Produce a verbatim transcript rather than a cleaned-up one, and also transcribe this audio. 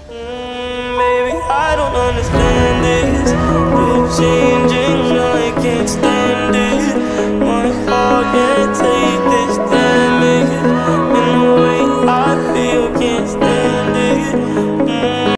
Mm, baby, I don't understand this. You say